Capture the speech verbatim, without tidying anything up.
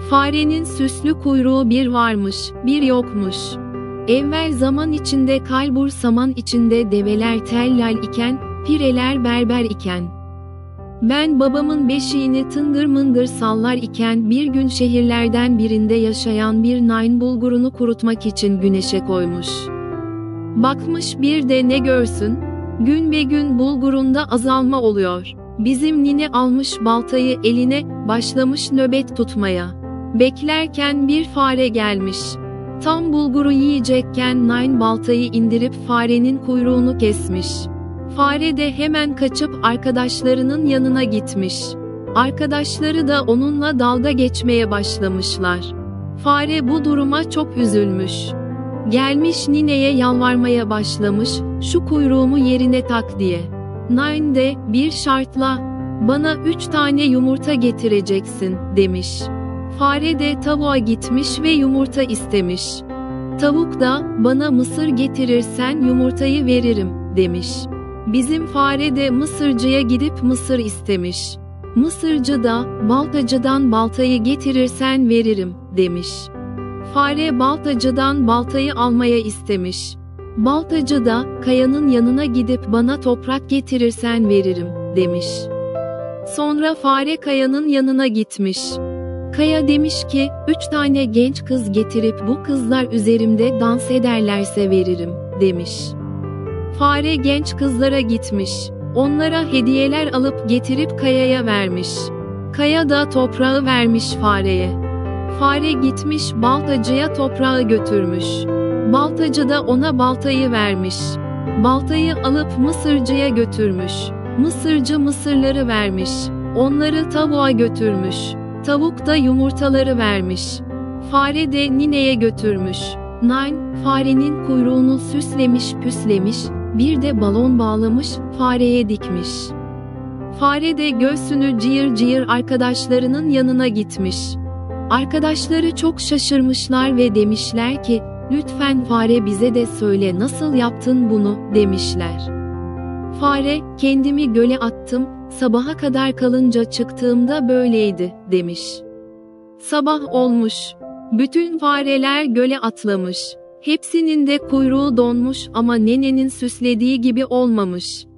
Farenin süslü kuyruğu bir varmış, bir yokmuş. Evvel zaman içinde kalbur saman içinde develer tellal iken, pireler berber iken. Ben babamın beşiğini tıngır mıngır sallar iken bir gün şehirlerden birinde yaşayan bir nain bulgurunu kurutmak için güneşe koymuş. Bakmış bir de ne görsün? Gün be gün bulgurunda azalma oluyor. Bizim nine almış baltayı eline, başlamış nöbet tutmaya. Beklerken bir fare gelmiş. Tam bulguru yiyecekken nain baltayı indirip farenin kuyruğunu kesmiş. Fare de hemen kaçıp arkadaşlarının yanına gitmiş. Arkadaşları da onunla dalga geçmeye başlamışlar. Fare bu duruma çok üzülmüş. Gelmiş nineye yalvarmaya başlamış, şu kuyruğumu yerine tak diye. Nain de, bir şartla, bana üç tane yumurta getireceksin, demiş. Fare de tavuğa gitmiş ve yumurta istemiş. Tavuk da, bana mısır getirirsen yumurtayı veririm, demiş. Bizim fare de mısırcıya gidip mısır istemiş. Mısırcı da, baltacıdan baltayı getirirsen veririm, demiş. Fare baltacıdan baltayı almaya istemiş. Baltacı da, kayanın yanına gidip bana toprak getirirsen veririm, demiş. Sonra fare kayanın yanına gitmiş. Kaya demiş ki, üç tane genç kız getirip bu kızlar üzerimde dans ederlerse veririm, demiş. Fare genç kızlara gitmiş. Onlara hediyeler alıp getirip kayaya vermiş. Kaya da toprağı vermiş fareye. Fare gitmiş baltacıya toprağı götürmüş. Baltacı da ona baltayı vermiş. Baltayı alıp mısırcıya götürmüş. Mısırcı mısırları vermiş. Onları tavuğa götürmüş. Tavuk da yumurtaları vermiş. Fare de nineye götürmüş. Nain, farenin kuyruğunu süslemiş püslemiş, bir de balon bağlamış, fareye dikmiş. Fare de göğsünü cıyır cıyır arkadaşlarının yanına gitmiş. Arkadaşları çok şaşırmışlar ve demişler ki, lütfen fare bize de söyle nasıl yaptın bunu, demişler. Fare, kendimi göle attım, sabaha kadar kalınca çıktığımda böyleydi, demiş. Sabah olmuş. Bütün fareler göle atlamış. Hepsinin de kuyruğu donmuş ama nenenin süslediği gibi olmamış.